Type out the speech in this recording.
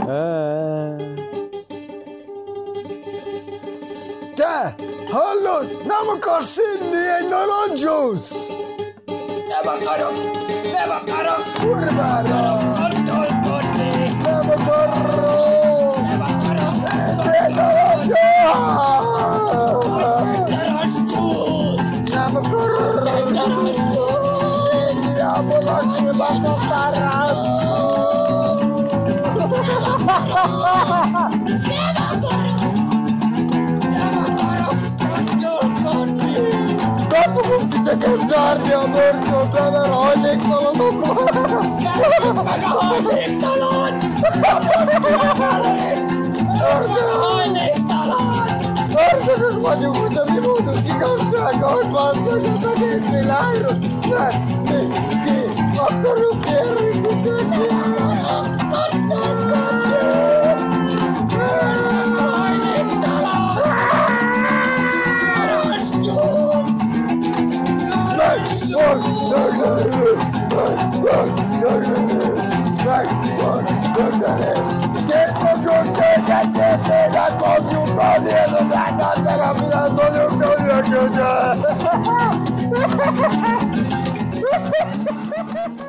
Te, hallod? Nem akarsz inni egy narancsjuice? Nem akarok! Nem akarok! Kurvára! Kontolkodni! Nem akarok! Nem akarok! Egy narancsjuice! Nem akarok! Hiába laknak már rám! Be fogunk titeket zárni a börtönbe, mert hajléktalanok van! Szárjuk meg a hajléktalan! Ördögök vagyunk, de mi voltunk igazsága, hogy van meg az egész világról, mert mi akarunk érni titeket! Két fogjuk téged, nem fogjuk adni ez a drágát, meg a világ nagyon könyörgödő!